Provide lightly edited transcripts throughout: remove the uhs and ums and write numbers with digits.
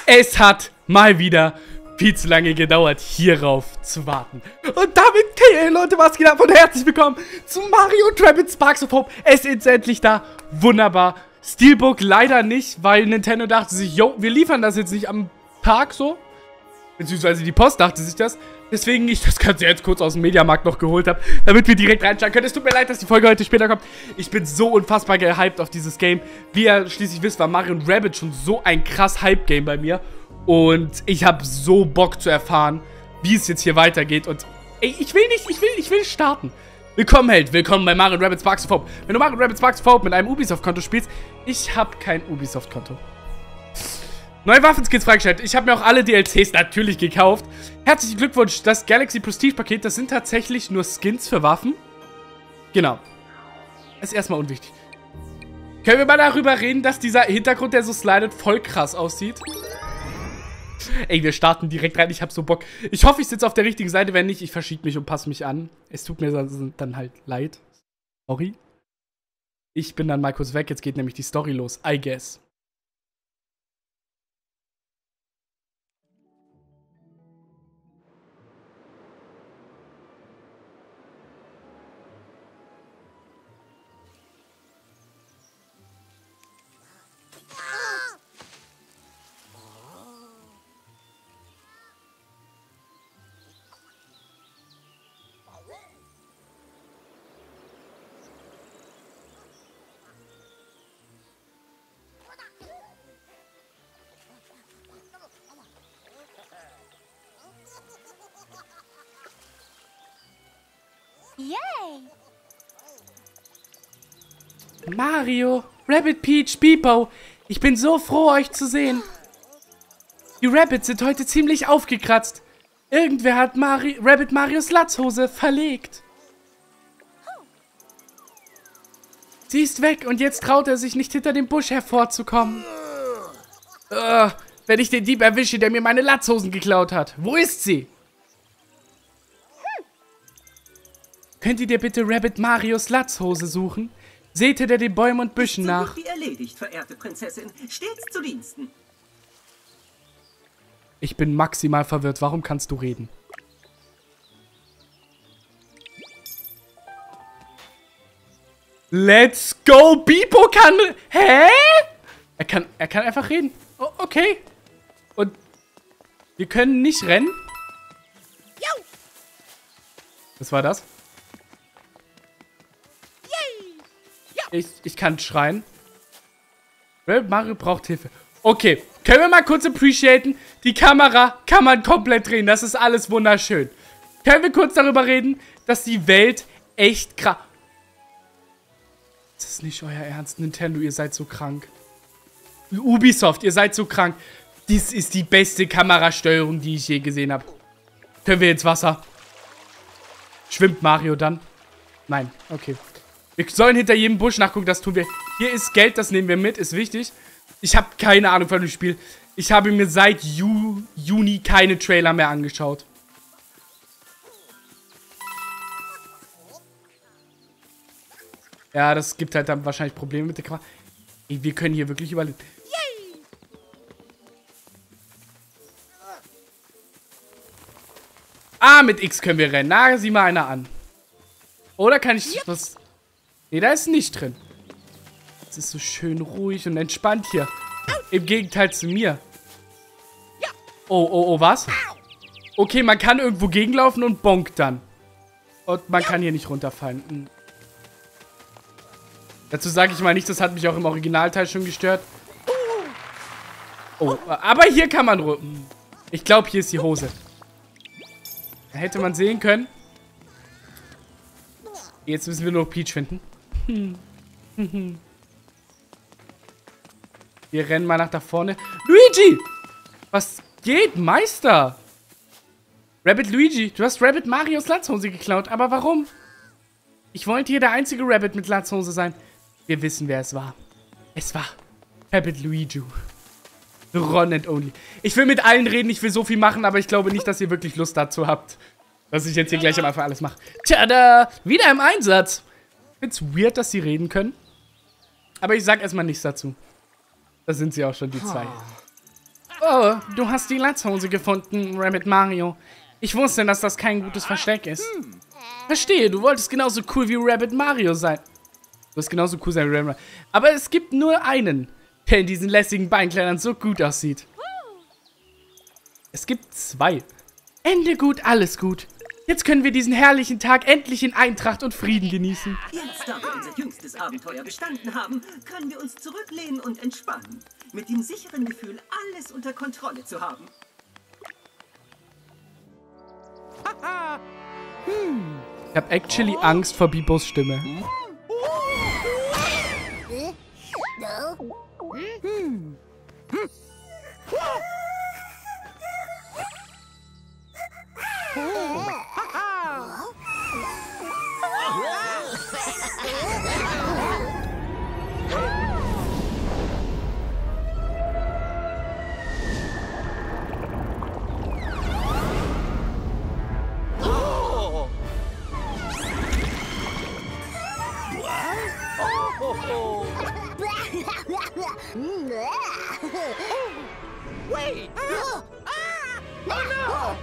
Es hat mal wieder viel zu lange gedauert, hierauf zu warten. Und damit, hey Leute, was geht ab und herzlich willkommen zu Mario + Rabbids Sparks of Hope. Es ist endlich da. Wunderbar. Steelbook leider nicht, weil Nintendo dachte sich, yo, wir liefern das jetzt nicht am Tag so. Beziehungsweise die Post dachte sich das. Deswegen ich das Ganze jetzt kurz aus dem Mediamarkt noch geholt habe, damit wir direkt reinschauen können. Es tut mir leid, dass die Folge heute später kommt. Ich bin so unfassbar gehypt auf dieses Game. Wie ihr schließlich wisst, war Mario + Rabbids schon so ein krass Hype-Game bei mir. Und ich habe so Bock zu erfahren, wie es jetzt hier weitergeht. Und ey, ich will starten. Willkommen, Held. Willkommen bei Mario + Rabbids Sparks of Hope. Wenn du Mario + Rabbids Sparks of Hope mit einem Ubisoft-Konto spielst, ich habe kein Ubisoft-Konto. Neue Waffenskins freigeschaltet. Ich habe mir auch alle DLCs natürlich gekauft. Herzlichen Glückwunsch. Das Galaxy Prestige Paket, das sind tatsächlich nur Skins für Waffen. Genau. Ist erstmal unwichtig. Können wir mal darüber reden, dass dieser Hintergrund, der so slidet, voll krass aussieht? Ey, wir starten direkt rein. Ich habe so Bock. Ich hoffe, ich sitze auf der richtigen Seite. Wenn nicht, ich verschiebe mich und passe mich an. Es tut mir dann halt leid. Sorry. Ich bin dann mal kurz weg. Jetzt geht nämlich die Story los. I guess. Yay! Mario, Rabbid, Peach, Peepo, ich bin so froh, euch zu sehen. Die Rabbids sind heute ziemlich aufgekratzt. Irgendwer hat Rabbid Marios Latzhose verlegt. Sie ist weg und jetzt traut er sich nicht hinter dem Busch hervorzukommen. Wenn ich den Dieb erwische, der mir meine Latzhosen geklaut hat. Wo ist sie? Könnt ihr dir bitte Rabbid Marios Latzhose suchen? Seht hinter den Bäumen und Büschen nach. Wie erledigt, verehrte Prinzessin. Stets zu Diensten. Ich bin maximal verwirrt. Warum kannst du reden? Let's go! Bipo kann... Hä? Er kann einfach reden. Oh, okay. Und wir können nicht rennen? Was war das? Ich kann schreien. Mario braucht Hilfe. Okay, können wir mal kurz appreciaten? Die Kamera kann man komplett drehen. Das ist alles wunderschön. Können wir kurz darüber reden, dass die Welt echt krass... Das ist nicht euer Ernst, Nintendo, ihr seid so krank. Ubisoft, ihr seid so krank. Dies ist die beste Kamerasteuerung, die ich je gesehen habe. Können wir ins Wasser? Schwimmt Mario dann? Nein, okay. Wir sollen hinter jedem Busch nachgucken, das tun wir. Hier ist Geld, das nehmen wir mit, ist wichtig. Ich habe keine Ahnung von dem Spiel. Ich habe mir seit Juni keine Trailer mehr angeschaut. Ja, das gibt halt dann wahrscheinlich Probleme mit der Kamera. Ey, wir können hier wirklich überleben. Ah, mit X können wir rennen. Na, sieh mal einer an. Oder kann ich was... Nee, da ist nicht drin. Es ist so schön ruhig und entspannt hier. Im Gegenteil zu mir. Oh, was? Okay, man kann irgendwo gegenlaufen und bonkt dann. Und man kann hier nicht runterfallen. Dazu sage ich mal nicht, das hat mich auch im Originalteil schon gestört. Oh, aber hier kann man... Ich glaube, hier ist die Hose. Da hätte man sehen können. Jetzt müssen wir nur Peach finden. Wir rennen mal nach da vorne. Luigi! Was geht, Meister? Rabbid Luigi, du hast Rabbid Marios Latzhose geklaut. Aber warum? Ich wollte hier der einzige Rabbid mit Latzhose sein. Wir wissen, wer es war. Es war Rabbid Luigi. The one and only. Ich will mit allen reden, ich will so viel machen, aber ich glaube nicht, dass ihr wirklich Lust dazu habt. Dass ich jetzt hier gleich am Anfang alles mache. Tada! Wieder im Einsatz. Find's weird, dass sie reden können. Aber ich sag erstmal nichts dazu. Da sind sie auch schon, die zwei. Oh, du hast die Latzhose gefunden, Rabbit Mario. Ich wusste, dass das kein gutes Versteck ist. Verstehe, du wolltest genauso cool wie Rabbit Mario sein. Du wirst genauso cool sein wie Rabbit Mario. Aber es gibt nur einen, der in diesen lässigen Beinkleidern so gut aussieht. Es gibt zwei. Ende gut, alles gut. Jetzt können wir diesen herrlichen Tag endlich in Eintracht und Frieden genießen. Jetzt, da wir unser jüngstes Abenteuer bestanden haben, können wir uns zurücklehnen und entspannen. Mit dem sicheren Gefühl, alles unter Kontrolle zu haben. Ich habe actually Angst vor Bibos Stimme. Wait! Oh no!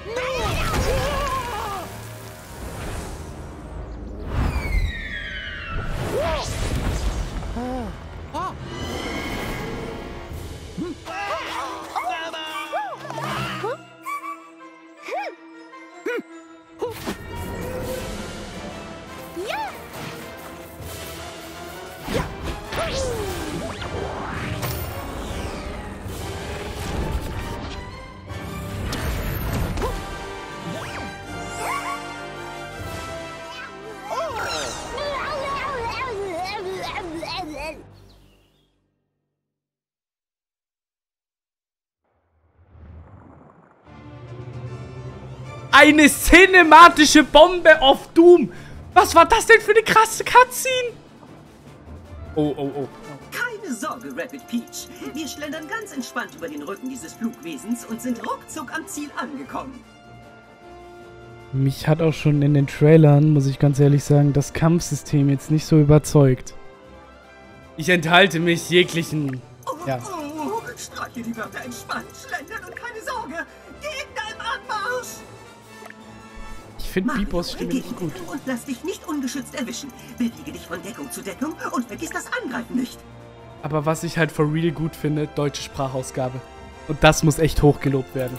Eine cinematische Bombe of Doom. Was war das denn für eine krasse Cutscene? Oh, oh, oh. Keine Sorge, Rabbit Peach. Wir schlendern ganz entspannt über den Rücken dieses Flugwesens und sind ruckzuck am Ziel angekommen. Mich hat auch schon in den Trailern, muss ich ganz ehrlich sagen, das Kampfsystem jetzt nicht so überzeugt. Ich enthalte mich jeglichen... Ja. Oh, streiche die Wörter entspannt, schlendern und keine Sorge. Gegner im Anmarsch! Ich finde Bibos Stimme nicht gut. Und lass dich nicht ungeschützt erwischen. Bewege dich von Deckung zu Deckung und vergiss das Angreifen nicht. Aber was ich halt for real gut finde, deutsche Sprachausgabe. Und das muss echt hochgelobt werden.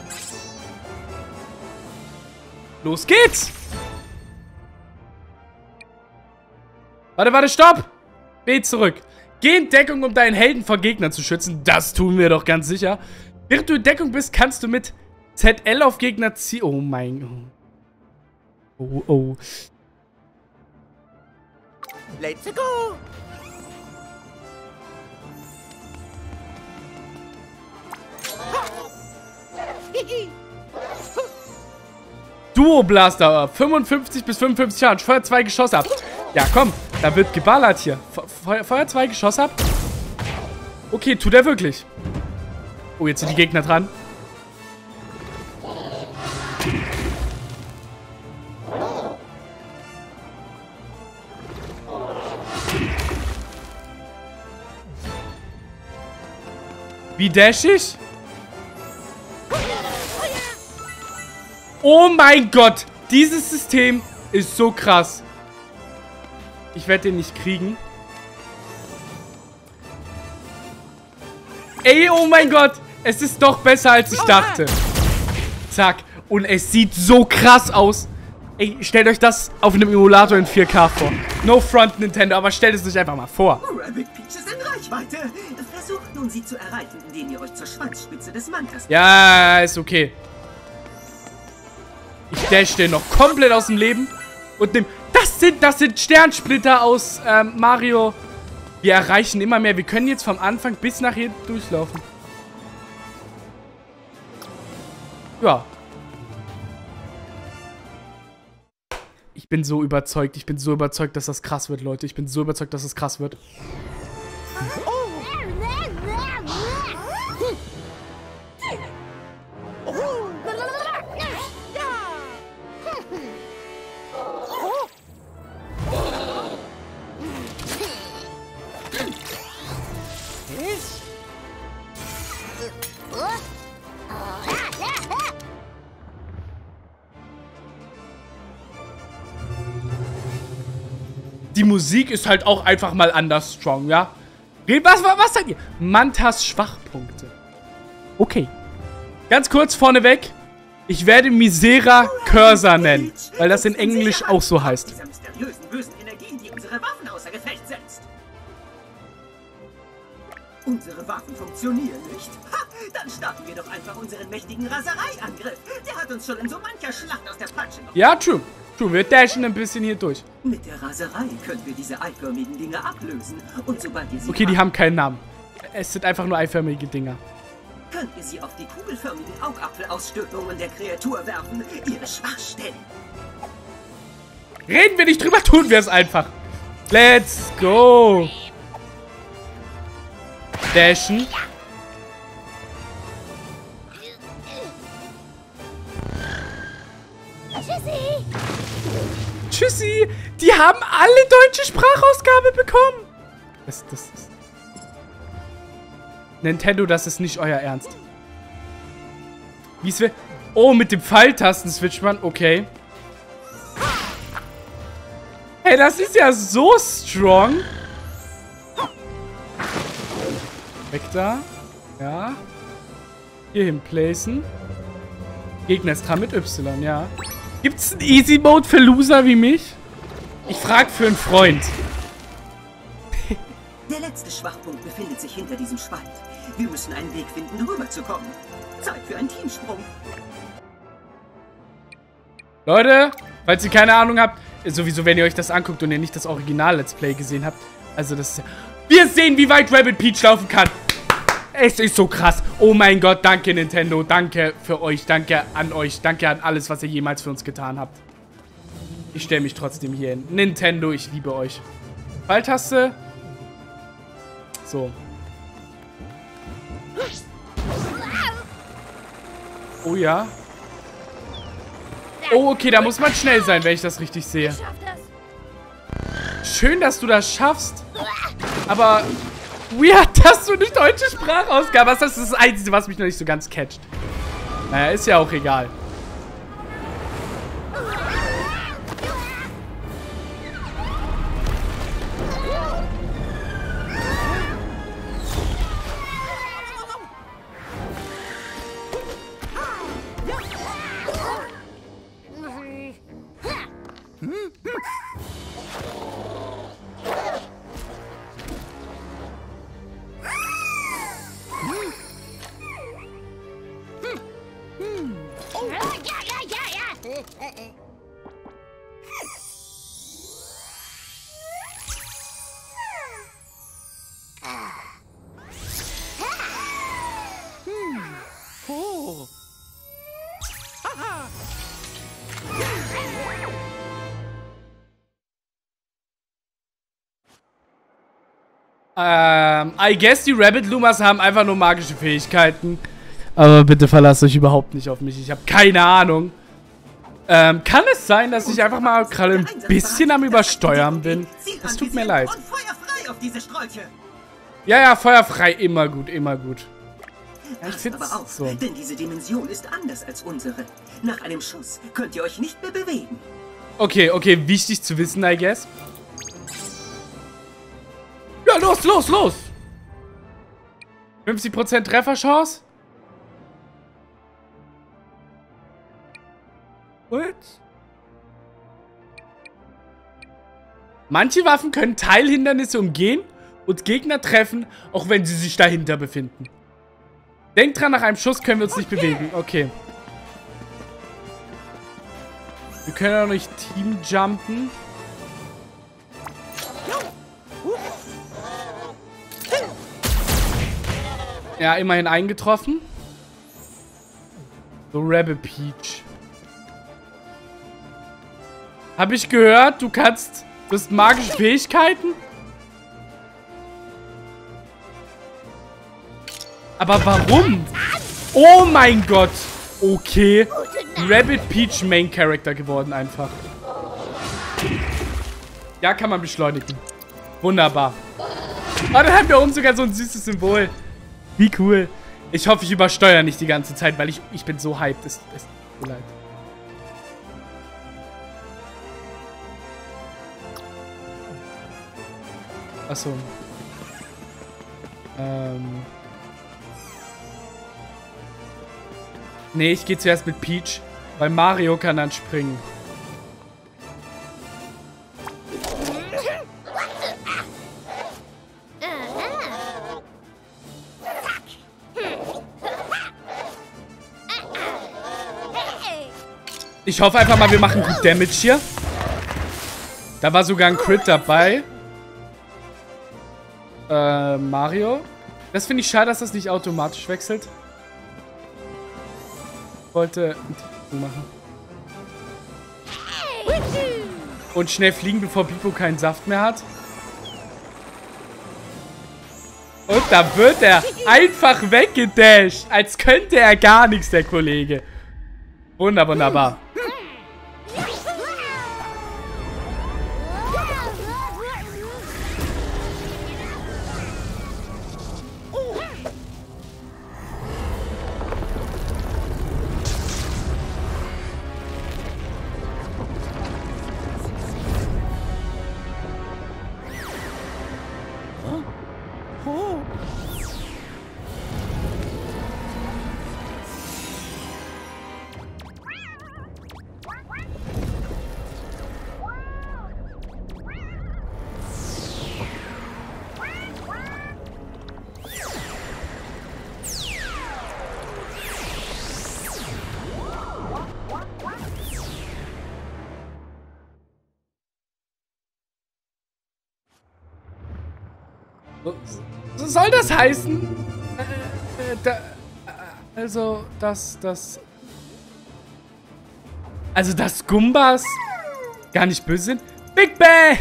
Los geht's! Warte, stopp! Geh zurück. Geh in Deckung, um deinen Helden vor Gegnern zu schützen. Das tun wir doch ganz sicher. Während du in Deckung bist, kannst du mit ZL auf Gegner ziehen. Oh mein... Oh, oh. Let's go! Duo Blaster, 55 bis 55 Schaden. Feuer 2 Geschosse ab. Ja, komm, da wird geballert hier. Feuer 2 Geschosse ab. Okay, tut er wirklich. Oh, jetzt sind die Gegner dran. Wie dash ich? Oh mein Gott! Dieses System ist so krass. Ich werde den nicht kriegen. Ey, oh mein Gott! Es ist doch besser, als ich dachte. Zack. Und es sieht so krass aus. Ey, stellt euch das auf einem Emulator in 4K vor. No front, Nintendo, aber stellt es euch einfach mal vor. Rabbit Peach ist in Reichweite. Versucht nun, sie zu erreichen, indem ihr euch zur Schwanzspitze des Mantas... Ja, ist okay. Ich dash den noch komplett aus dem Leben. Und nimm... Das sind Sternsplitter aus Mario. Wir erreichen immer mehr. Wir können jetzt vom Anfang bis nach hier durchlaufen. Ja. Ich bin so überzeugt. Ich bin so überzeugt, dass das krass wird, Leute. Ich bin so überzeugt, dass das krass wird. die Musik ist halt auch einfach mal anders strong, ja? Was sagt ihr? Mantas Schwachpunkte. Okay. Ganz kurz vorneweg. Ich werde Misera Cursor nennen, weil das in Englisch auch so heißt. Dieser mysteriösen, bösen Energie, die unsere Waffen außer Gefecht setzt. Unsere Waffen funktionieren nicht. Ha, dann starten wir doch einfach unseren mächtigen Rasereiangriff. Der hat uns schon in so mancher Schlacht aus der Patsche geholt. Ja, true. True, wir dashen ein bisschen hier durch. Mit der Raserei können wir diese eiförmigen Dinge ablösen. Und sobald ihr sie Okay, die haben keinen Namen. Es sind einfach nur eiförmige Dinger. könnt ihr sie auf die kugelförmigen Augapfelausstülpungen der Kreatur werfen. Ihre Schwachstellen. Reden wir nicht drüber, tun wir es einfach. Let's go. Dashen. Tschüssi. Die haben alle deutsche Sprachausgabe bekommen. Das ist... Nintendo, das ist nicht euer Ernst. Wie es will... Oh, mit dem Pfeiltasten switcht man. Okay. Hey, das ist ja so strong. Weg da. Ja. Hierhin placen. Gegner ist dran mit Y, ja. Gibt's einen Easy Mode für Loser wie mich? Ich frag für einen Freund. Der letzte Schwachpunkt befindet sich hinter diesem Spalt. Wir müssen einen Weg finden, rüberzukommen. Zeit für einen Teamsprung. Leute, falls ihr keine Ahnung habt, sowieso, wenn ihr euch das anguckt und ihr nicht das Original-Let's Play gesehen habt, also das ist ja... Wir sehen, wie weit Rabbid Peach laufen kann. Es ist so krass. Oh mein Gott, danke Nintendo. Danke für euch. Danke an euch. Danke an alles, was ihr jemals für uns getan habt. Ich stelle mich trotzdem hier hin. Nintendo, ich liebe euch. Pfeiltaste. So. Oh ja. Oh, okay, da muss man schnell sein, wenn ich das richtig sehe. Schön, dass du das schaffst. Aber weird, dass du nicht deutsche Sprachausgabe hast. Das ist das Einzige, was mich noch nicht so ganz catcht. Naja, ist ja auch egal. I guess die Rabbit Lumas haben einfach nur magische Fähigkeiten. Aber bitte verlasst euch überhaupt nicht auf mich. Ich habe keine Ahnung. Kann es sein, dass ich einfach mal gerade ein bisschen am Übersteuern bin? Es tut mir leid. Ja, ja, feuerfrei. Immer gut, immer gut. Ja, ich find's aber auf, so. denn diese Dimension ist anders als unsere. Nach einem Schuss könnt ihr euch nicht mehr bewegen. Okay, okay, wichtig zu wissen, I guess. Ja, los, los, los! 50% Trefferchance? What? Manche Waffen können Teilhindernisse umgehen und Gegner treffen, auch wenn sie sich dahinter befinden. Denkt dran, nach einem Schuss können wir uns nicht bewegen. Okay. Wir können auch nicht Team-jumpen. Ja, immerhin eingetroffen. So, Rabbit Peach. Habe ich gehört, du hast magische Fähigkeiten? Aber warum? Oh mein Gott. Okay. Rabbit Peach Main Character geworden einfach. Ja, kann man beschleunigen. Wunderbar. Oh, dann haben wir oben sogar so ein süßes Symbol. Wie cool. Ich hoffe, ich übersteuere nicht die ganze Zeit, weil ich bin so hyped. Es tut mir leid. Achso. Nee, ich gehe zuerst mit Peach, weil Mario kann dann springen. Ich hoffe einfach mal, wir machen gut Damage hier. Da war sogar ein Crit dabei. Mario. Das finde ich schade, dass das nicht automatisch wechselt. Ich wollte ein machen. Und schnell fliegen, bevor Bibo keinen Saft mehr hat. Und da wird er einfach weggedasht. Als könnte er gar nichts, der Kollege. Wunderbar. Soll das heißen? Also, dass Gumbas gar nicht böse sind? Big Bang!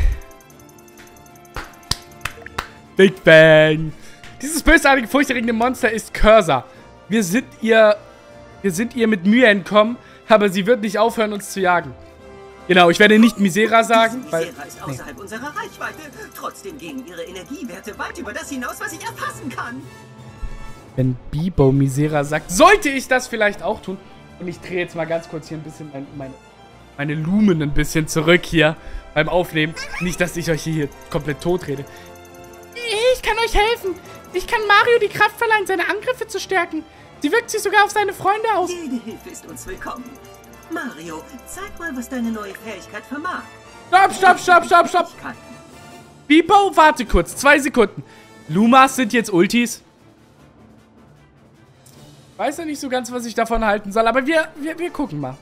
Big Bang! Dieses bösartige, furchterregende Monster ist Cursor. Wir sind ihr mit Mühe entkommen, aber sie wird nicht aufhören, uns zu jagen. Genau, ich werde nicht Misera sagen, weil... Misera ist außerhalb unserer Reichweite. Trotzdem gehen ihre Energiewerte weit über das hinaus, was ich erfassen kann. Wenn Bibo Misera sagt, sollte ich das vielleicht auch tun. Und ich drehe jetzt mal ganz kurz hier ein bisschen meine Lumen ein bisschen zurück hier beim Aufnehmen. Nicht, dass ich euch hier komplett tot rede. Ich kann euch helfen. Ich kann Mario die Kraft verleihen, seine Angriffe zu stärken. Sie wirkt sich sogar auf seine Freunde aus. Jede Hilfe ist uns willkommen. Mario, zeig mal, was deine neue Fähigkeit vermag. Stopp. Bibo, warte kurz. 2 Sekunden. Lumas sind jetzt Ultis. Weiß ja nicht so ganz, was ich davon halten soll, aber wir gucken mal.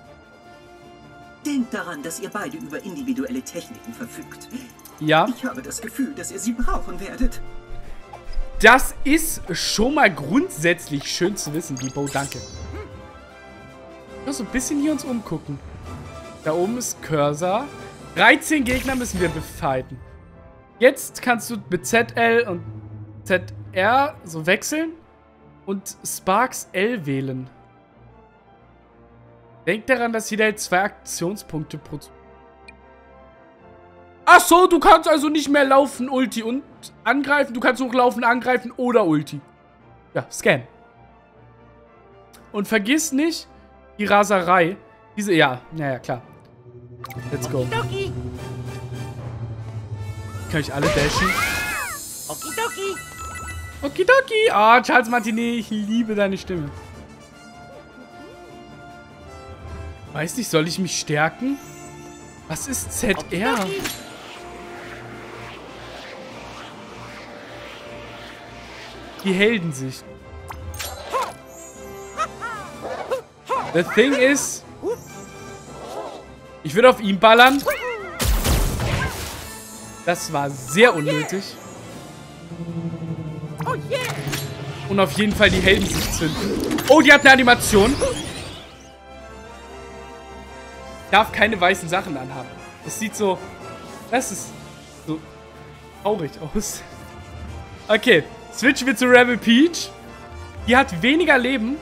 Denkt daran, dass ihr beide über individuelle Techniken verfügt. Ja. Ich habe das Gefühl, dass ihr sie brauchen werdet. Das ist schon mal grundsätzlich schön zu wissen, Bibo. Danke. So ein bisschen hier uns umgucken. Da oben ist Cursor. 13 Gegner müssen wir befighten. Jetzt kannst du mit ZL und ZR so wechseln und Sparks L wählen. Denk daran, dass jeder Held 2 Aktionspunkte pro... Ach so, du kannst also nicht mehr laufen, Ulti und angreifen. Du kannst hochlaufen, angreifen oder Ulti. Ja, Scan. Und vergiss nicht die Raserei. Ja, klar. Let's go. Kann ich alle dashen? Okidoki. Okidoki. Ah, Charles Martinet, ich liebe deine Stimme. Weiß nicht, soll ich mich stärken? Was ist ZR? Die Heldensicht. The thing is, ich würde auf ihn ballern. Das war sehr unnötig. Und auf jeden Fall die Heldensicht zünden. Oh, die hat eine Animation. Darf keine weißen Sachen anhaben. Das sieht so... Das ist so traurig aus. Okay, switchen wir zu Rebel Peach. Die hat weniger Leben.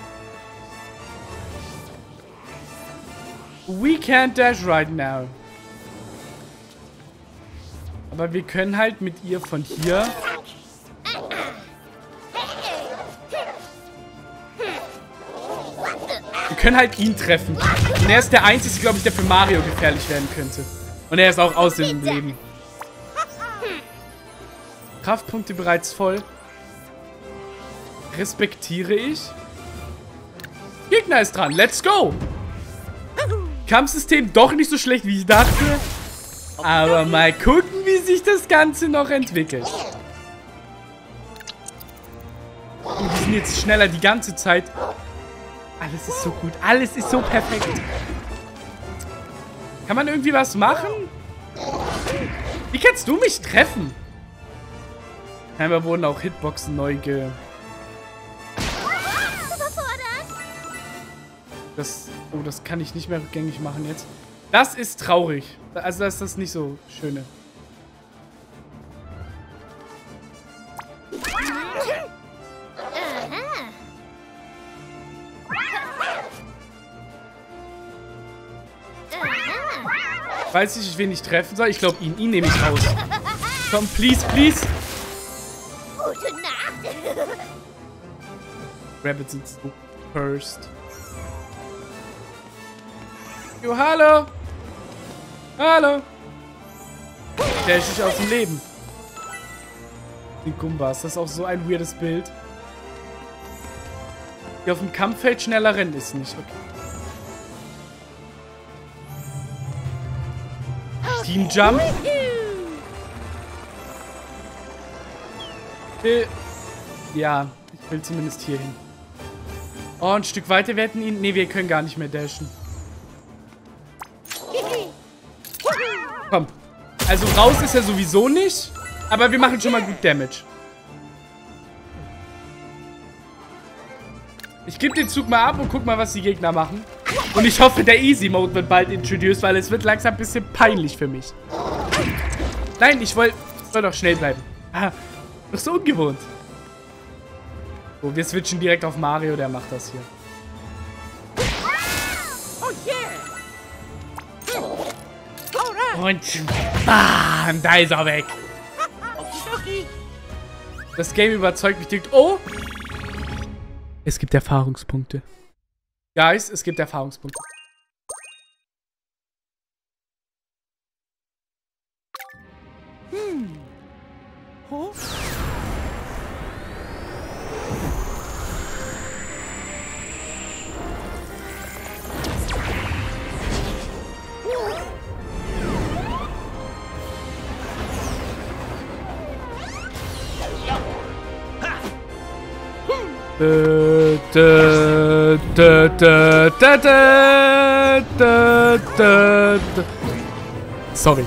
We can't dash right now. Aber wir können halt mit ihr von hier... Wir können halt ihn treffen. Und er ist der Einzige, glaube ich, der für Mario gefährlich werden könnte. Und er ist auch aus dem Leben. Kraftpunkte bereits voll. Respektiere ich. Gegner ist dran. Let's go. Kampfsystem doch nicht so schlecht, wie ich dachte. Aber mal gucken, wie sich das Ganze noch entwickelt. Und die sind jetzt schneller die ganze Zeit. Alles ist so gut. Alles ist so perfekt. Kann man irgendwie was machen? Wie kannst du mich treffen? Scheinbar wurden auch Hitboxen neu das kann ich nicht mehr rückgängig machen jetzt. Das ist traurig. Also das ist das nicht so schöne. Weiß ich, wen ich treffen soll. Ich glaube ihn. Ihn nehme ich raus. Komm, please, please. Gute Nacht. Rabbits sind so cursed. Jo, hallo. Hallo. Der ist nicht aus dem Leben. Die Gumbas. Das ist auch so ein weirdes Bild. Die auf dem Kampffeld schneller rennen ist nicht. Okay. Team Jump. Ja, ich will zumindest hier hin. Oh, ein Stück weiter. Wir hätten ihn... Ne, wir können gar nicht mehr dashen. Komm. Also raus ist er sowieso nicht. Aber wir machen schon mal gut Damage. Ich gebe den Zug mal ab und guck mal, was die Gegner machen. Und ich hoffe, der Easy Mode wird bald introduced, weil es wird langsam ein bisschen peinlich für mich. Nein, ich soll doch schnell bleiben. Ah, doch so ungewohnt. So, wir switchen direkt auf Mario, der macht das hier. Und bam, da ist er weg. Das Game überzeugt mich direkt. Oh! Es gibt Erfahrungspunkte. Guys, es gibt Erfahrungspunkte. Oh. Sorry.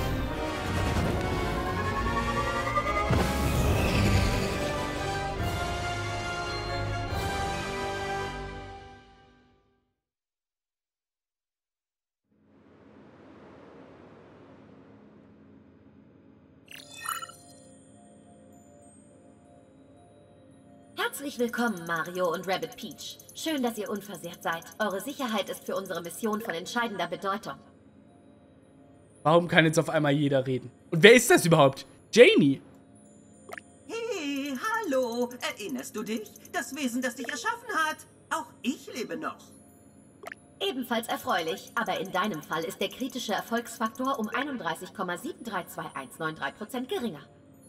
Herzlich willkommen, Mario und Rabbit Peach. Schön, dass ihr unversehrt seid. Eure Sicherheit ist für unsere Mission von entscheidender Bedeutung. Warum kann jetzt auf einmal jeder reden? Und wer ist das überhaupt? Janie? Hey, hallo. Erinnerst du dich? Das Wesen, das dich erschaffen hat. Auch ich lebe noch. Ebenfalls erfreulich, aber in deinem Fall ist der kritische Erfolgsfaktor um 31,732193% geringer.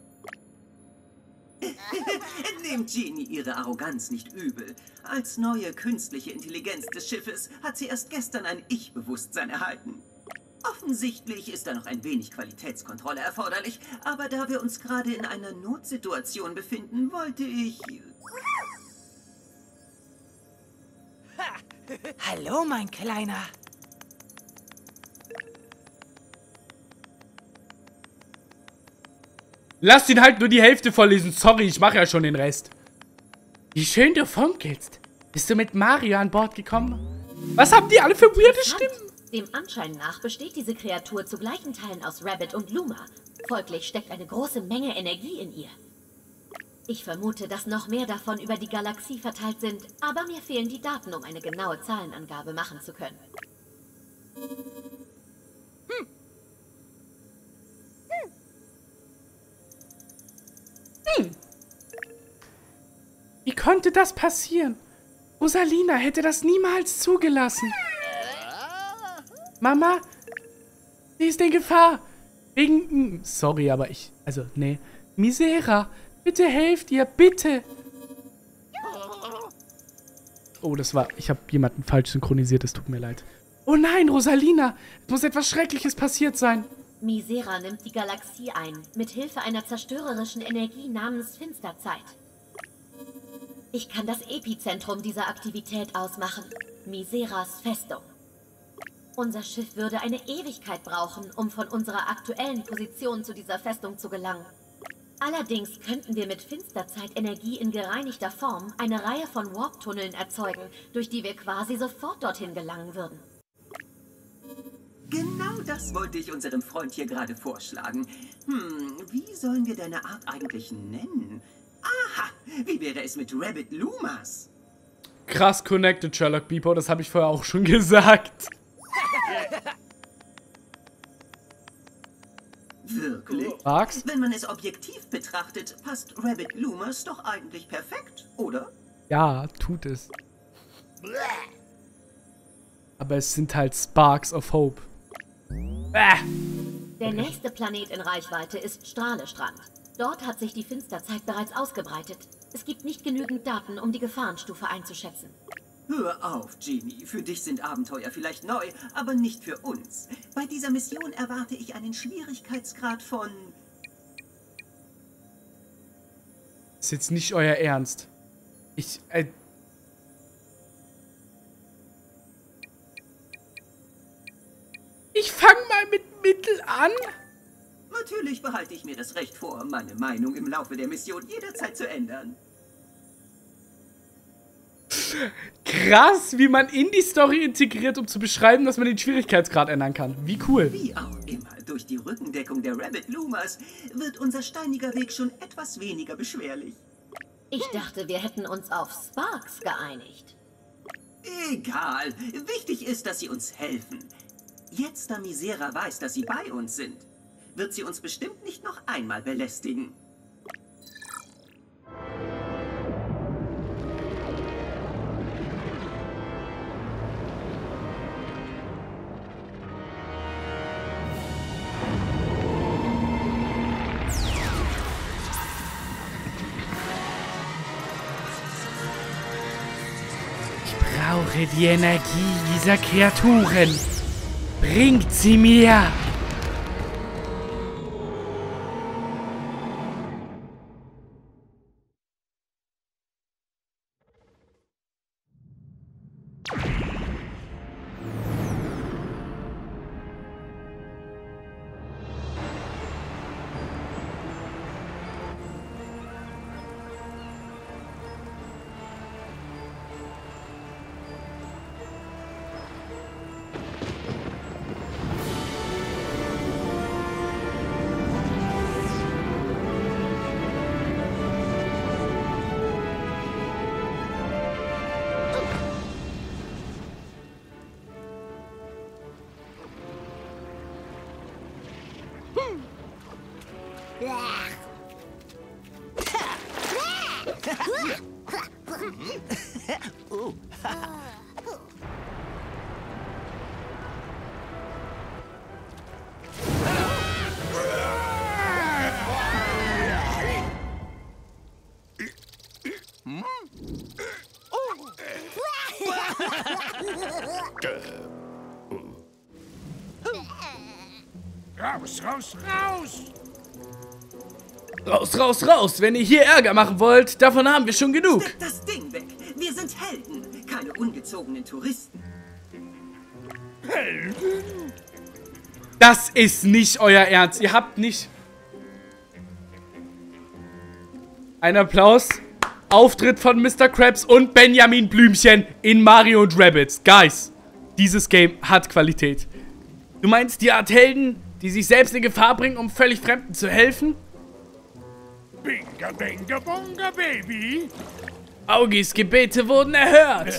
Nehmt Genie ihre Arroganz nicht übel. Als neue künstliche Intelligenz des Schiffes hat sie erst gestern ein Ich-Bewusstsein erhalten. Offensichtlich ist da noch ein wenig Qualitätskontrolle erforderlich, aber da wir uns gerade in einer Notsituation befinden, wollte ich... Hallo, mein Kleiner. Lasst ihn halt nur die Hälfte vorlesen. Sorry, ich mache ja schon den Rest. Wie schön du funkelst. Bist du mit Mario an Bord gekommen? Was haben die alle für weirde Stimmen? Dem Anschein nach besteht diese Kreatur zu gleichen Teilen aus Rabbit und Luma. Folglich steckt eine große Menge Energie in ihr. Ich vermute, dass noch mehr davon über die Galaxie verteilt sind, aber mir fehlen die Daten, um eine genaue Zahlenangabe machen zu können. Wie konnte das passieren? Rosalina hätte das niemals zugelassen. Mama, sie ist in Gefahr. Sorry, aber nee. Misera, bitte helft ihr, bitte. Oh, ich habe jemanden falsch synchronisiert, es tut mir leid. Oh nein, Rosalina, es muss etwas Schreckliches passiert sein. Misera nimmt die Galaxie ein, mit Hilfe einer zerstörerischen Energie namens Finsterzeit. Ich kann das Epizentrum dieser Aktivität ausmachen. Miseras Festung. Unser Schiff würde eine Ewigkeit brauchen, um von unserer aktuellen Position zu dieser Festung zu gelangen. Allerdings könnten wir mit Finsterzeit-Energie in gereinigter Form eine Reihe von Warp-Tunneln erzeugen, durch die wir quasi sofort dorthin gelangen würden. Genau das wollte ich unserem Freund hier gerade vorschlagen. Wie sollen wir deine Art eigentlich nennen? Aha, wie wäre es mit Rabbit Lumas? Krass connected, Sherlock Beepo, das habe ich vorher auch schon gesagt. Wirklich? Max? Wenn man es objektiv betrachtet, passt Rabbit Lumas doch eigentlich perfekt, oder? Ja, tut es. Aber es sind halt Sparks of Hope. Der nächste Planet in Reichweite ist Strahlestrand. Dort hat sich die Finsterzeit bereits ausgebreitet. Es gibt nicht genügend Daten, um die Gefahrenstufe einzuschätzen. Hör auf, Genie. Für dich sind Abenteuer vielleicht neu, aber nicht für uns. Bei dieser Mission erwarte ich einen Schwierigkeitsgrad von... Ist jetzt nicht euer Ernst. Ich fange mal mit Mittel an. Natürlich behalte ich mir das Recht vor, meine Meinung im Laufe der Mission jederzeit zu ändern. Krass, wie man in die Story integriert, um zu beschreiben, dass man den Schwierigkeitsgrad ändern kann. Wie cool. Wie auch immer, durch die Rückendeckung der Rabbit Lumas wird unser steiniger Weg schon etwas weniger beschwerlich. Ich dachte, wir hätten uns auf Sparks geeinigt. Egal. Wichtig ist, dass sie uns helfen. Jetzt, da Misera weiß, dass sie bei uns sind, wird sie uns bestimmt nicht noch einmal belästigen. Ich brauche die Energie dieser Kreaturen. Bringt sie mir! Raus, raus, raus! Raus, raus, raus! Wenn ihr hier Ärger machen wollt, davon haben wir schon genug. Steckt das Ding weg! Wir sind Helden, keine ungezogenen Touristen. Helden? Das ist nicht euer Ernst. Ihr habt nicht... Ein Applaus. Auftritt von Mr. Krabs und Benjamin Blümchen in Mario und Rabbids. Guys, dieses Game hat Qualität. Du meinst die Art Helden, die sich selbst in Gefahr bringen, um völlig Fremden zu helfen? Binga, binga, bonga, Baby! Augis Gebete wurden erhört.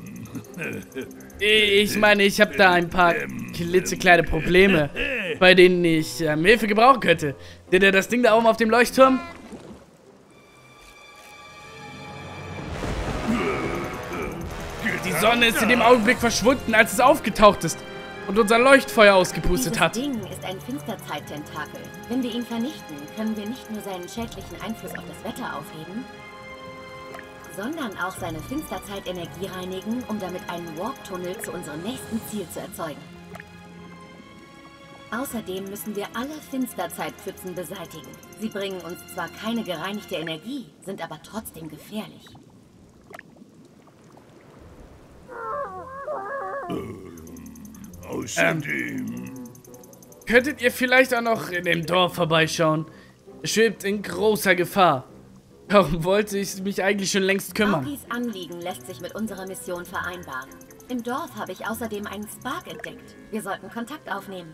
Ich meine, ich habe da ein paar klitzekleine Probleme, bei denen ich Hilfe gebrauchen könnte. Das Ding da oben auf dem Leuchtturm? Die Sonne ist in dem Augenblick verschwunden, als es aufgetaucht ist. und unser Leuchtfeuer ausgepustet Dieses hat. Ding ist ein Finsterzeit-Tentakel. Wenn wir ihn vernichten, können wir nicht nur seinen schädlichen Einfluss auf das Wetter aufheben, sondern auch seine Finsterzeit-Energie reinigen, um damit einen Warp-Tunnel zu unserem nächsten Ziel zu erzeugen. Außerdem müssen wir alle Finsterzeit-Pfützen beseitigen. Sie bringen uns zwar keine gereinigte Energie, sind aber trotzdem gefährlich. Außerdem... Könntet ihr vielleicht auch noch in dem Dorf vorbeischauen? Es schwebt in großer Gefahr. Darum wollte ich mich eigentlich schon längst kümmern. Aukis Anliegen lässt sich mit unserer Mission vereinbaren. Im Dorf habe ich außerdem einen Spark entdeckt. Wir sollten Kontakt aufnehmen.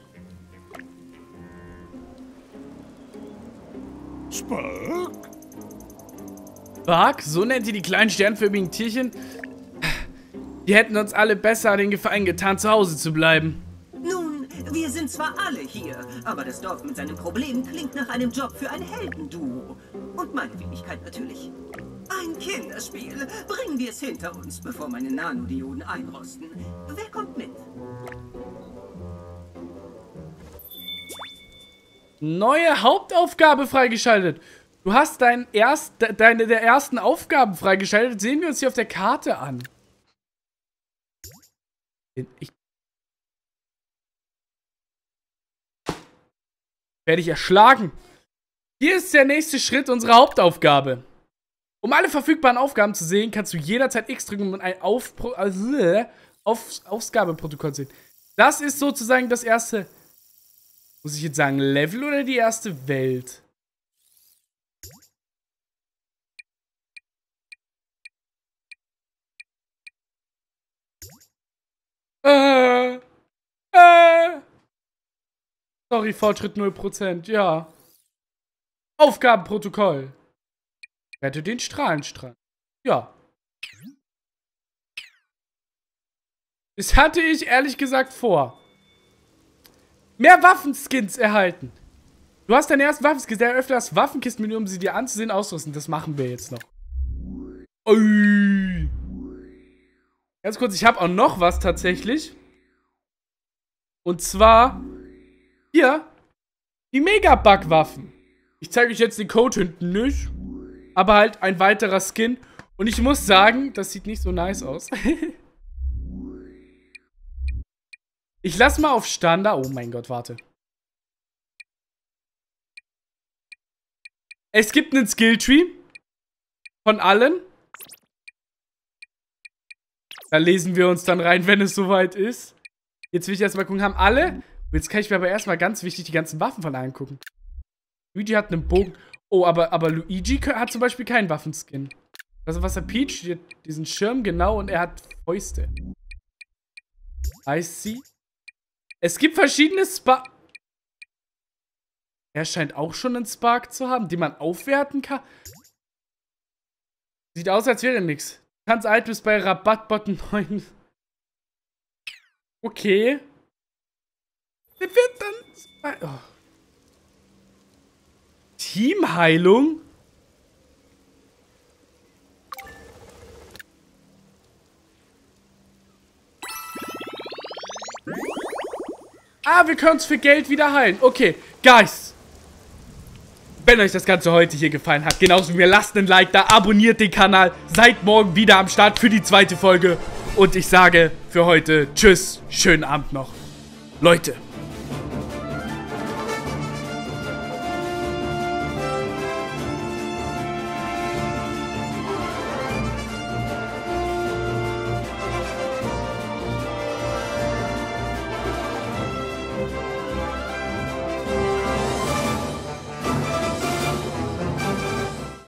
Spark? Spark? So nennt ihr die kleinen sternförmigen Tierchen? Die hätten uns alle besser den Gefallen getan, zu Hause zu bleiben. Nun, wir sind zwar alle hier, aber das Dorf mit seinem Problem klingt nach einem Job für ein Heldenduo. Und meine Wenigkeit natürlich. Ein Kinderspiel. Bringen wir es hinter uns, bevor meine Nanodioden einrosten. Wer kommt mit? Neue Hauptaufgabe freigeschaltet. Du hast deine der ersten Aufgaben freigeschaltet. Sehen wir uns hier auf der Karte an. Werde ich erschlagen. Hier ist der nächste Schritt unserer Hauptaufgabe. Um alle verfügbaren Aufgaben zu sehen, kannst du jederzeit X drücken und ein Aufgabeprotokoll sehen. Das ist sozusagen das erste, muss ich jetzt sagen, Level oder die erste Welt? Sorry, Fortschritt 0%, ja. Aufgabenprotokoll. Rette den Strahlenstrand. Ja. Das hatte ich ehrlich gesagt vor. Mehr Waffenskins erhalten. Du hast deinen ersten Waffenskin. Eröffne das Waffenkistenmenü, um sie dir anzusehen, ausrüsten. Das machen wir jetzt noch. Ui. Ganz kurz, ich habe auch noch was tatsächlich. Und zwar hier die Mega-Bug-Waffen. Ich zeige euch jetzt den Code hinten nicht. Aber halt ein weiterer Skin. Und ich muss sagen, das sieht nicht so nice aus. Ich lasse mal auf Standard. Oh mein Gott, warte. Es gibt einen Skilltree. Von allen. Da lesen wir uns dann rein, wenn es soweit ist. Jetzt will ich erstmal gucken, haben alle. Jetzt kann ich mir aber erstmal ganz wichtig die ganzen Waffen von allen gucken. Luigi hat einen Bogen. Oh, aber Luigi hat zum Beispiel keinen Waffenskin. Also was hat Peach? Diesen Schirm, genau, und er hat Fäuste. I see. Es gibt verschiedene Spark. Er scheint auch schon einen Spark zu haben, den man aufwerten kann. Sieht aus, als wäre nichts. Du kannst Items bei Rabattbot 9. Okay. Der wird dann... Oh. Teamheilung? Ah, wir können uns für Geld wieder heilen. Okay, Guys. Wenn euch das Ganze heute hier gefallen hat, genauso wie mir, lasst einen Like da, abonniert den Kanal. Seid morgen wieder am Start für die zweite Folge. Und ich sage für heute Tschüss, schönen Abend noch. Leute.